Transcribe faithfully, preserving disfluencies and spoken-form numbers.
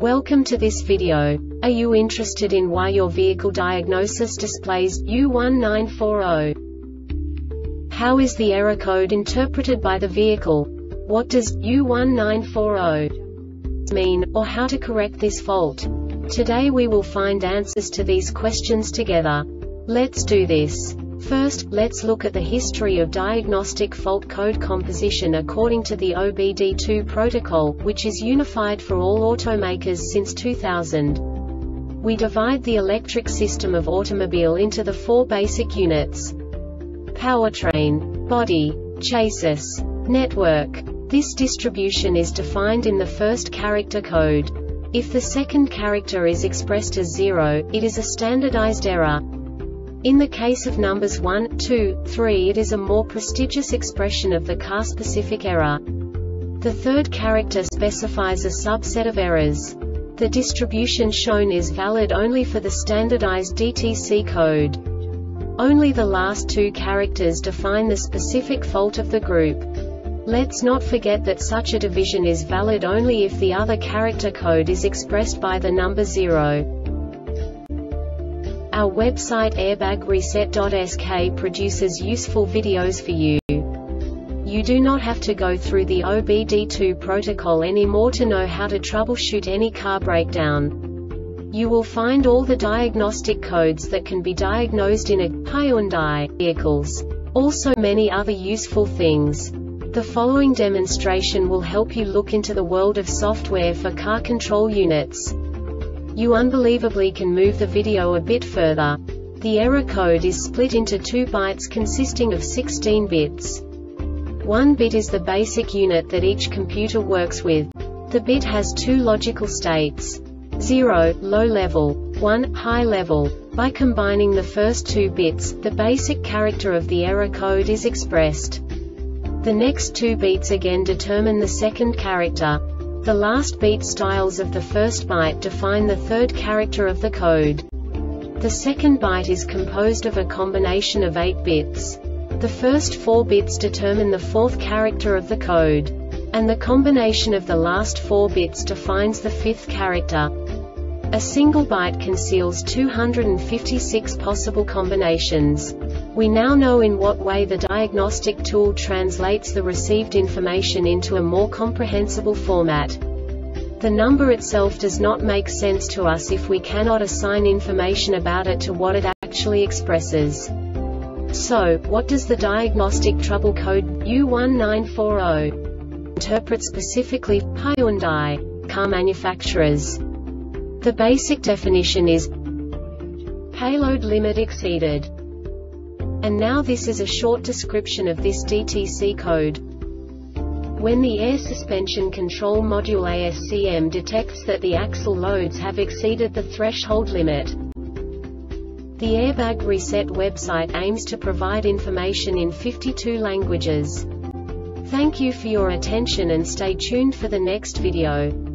Welcome to this video. Are you interested in why your vehicle diagnosis displays U one nine four zero? How is the error code interpreted by the vehicle? What does U one nine four zero mean, or how to correct this fault? Today we will find answers to these questions together. Let's do this. First, let's look at the history of diagnostic fault code composition according to the O B D two protocol, which is unified for all automakers since two thousand. We divide the electric system of automobile into the four basic units: powertrain, body, chassis, network. This distribution is defined in the first character code. If the second character is expressed as zero, it is a standardized error. In the case of numbers one, two, three, it is a more prestigious expression of the car-specific error. The third character specifies a subset of errors. The distribution shown is valid only for the standardized D T C code. Only the last two characters define the specific fault of the group. Let's not forget that such a division is valid only if the other character code is expressed by the number zero. Our website airbag reset dot S K produces useful videos for you. You do not have to go through the O B D two protocol anymore to know how to troubleshoot any car breakdown. You will find all the diagnostic codes that can be diagnosed in a Hyundai vehicles. Also many other useful things. The following demonstration will help you look into the world of software for car control units. You unbelievably can move the video a bit further. The error code is split into two bytes consisting of sixteen bits. One bit is the basic unit that each computer works with. The bit has two logical states: zero, low level, one, high level. By combining the first two bits, the basic character of the error code is expressed. The next two beats again determine the second character. The last beat styles of the first byte define the third character of the code. The second byte is composed of a combination of eight bits. The first four bits determine the fourth character of the code. And the combination of the last four bits defines the fifth character. A single byte conceals two hundred fifty-six possible combinations. We now know in what way the diagnostic tool translates the received information into a more comprehensible format. The number itself does not make sense to us if we cannot assign information about it to what it actually expresses. So, what does the diagnostic trouble code U one nine four zero interpret specifically for Hyundai car manufacturers? The basic definition is payload limit exceeded. And now this is a short description of this D T C code. When the Air Suspension Control Module A S C M detects that the axle loads have exceeded the threshold limit. The Airbag Reset website aims to provide information in fifty-two languages. Thank you for your attention and stay tuned for the next video.